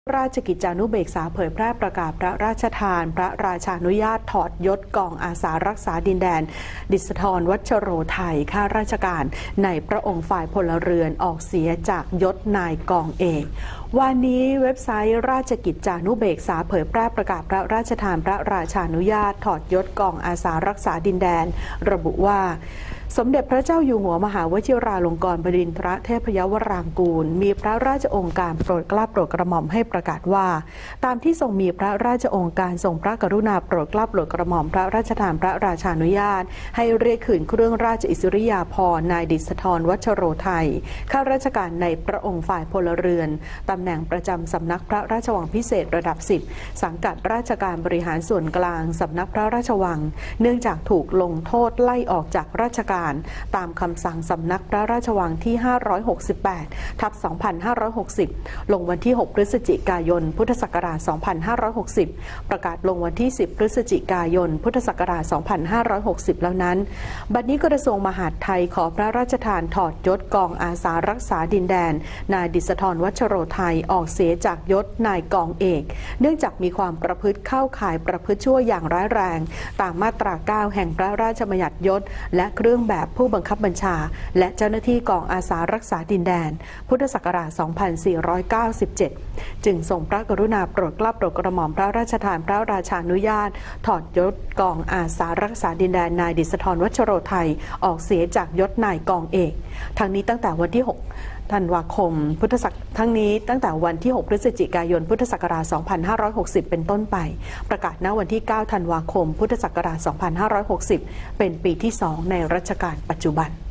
ราชกิจจานุเบกษาเผยแพร่ประกาศพระราชทานพระราชานุญาตถอดยศกองอาสารักษาดินแดนดิษฐรวัชโรไทยข้าราชการในพระองค์ฝ่ายพลเรือนออกเสียจากยศนายกองเอกวันนี้เว็บไซต์ราชกิจจานุเบกษาเผยแพร่ประกาศพระราชทานพระราชานุญาตถอดยศกองอาสารักษาดินแดนระบุว่าสมเด็จพระเจ้าอยู่หัวมหาวชิราลงกรณ์บดินทรเทพยวรางกูลมีพระราชโองการโปรดเกล้าโปรดกระหม่อมให้ประกาศว่าตามที่ทรงมีพระราชโองการทรงพระกรุณาโปรดเกล้าโปรดกระหม่อมพระราชทานพระราชานุญาตให้เรียกคืนเครื่องราชอิสริยาภรณ์นายดิษฐรวัชโรไทยข้าราชการในพระองค์ฝ่ายพลเรือนตำแหน่งประจำสำนักพระราชวังพิเศษระดับ10สังกัดราชการบริหารส่วนกลางสำนักพระราชวังเนื่องจากถูกลงโทษไล่ออกจากราชการตามคำสั่งสำนักพระราชวังที่568/2560ลงวันที่6พฤศจิกายนพุทธศักราช2560ประกาศลงวันที่10พฤศจิกายนพุทธศักราช2560แล้วนั้นบัดนี้กระทรวงมหาดไทยขอพระราชทานถอดยศกองอาสารักษาดินแดนนายดิษฐรวัชโรไทยออกเสียจากยศนายกองเอกเนื่องจากมีความประพฤติเข้าข่ายประพฤติชั่วอย่างร้ายแรงตามมาตรา9แห่งพระราชบัญญัติยศและเครื่องแบบผู้บังคับบัญชาและเจ้าหน้าที่กองอาสารักษาดินแดนพุทธศักราช2497จึงทรงพระกรุณาโปรดเกล้าโปรดกระหม่อมพระราชทานพระราชานุญาตถอดยศกองอาสารักษาดินแดนนายดิษฐรวัชโรไทยออกเสียจากยศนายกองเอกทั้งนี้ตั้งแต่วันที่6ธันวาคมพุทธศักราชทั้งนี้ตั้งแต่วันที่6พฤศจิกายนพุทธศักราช2560เป็นต้นไปประกาศณวันที่9ธันวาคมพุทธศักราช2560เป็นปีที่2ในรัชกาลปัจจุบัน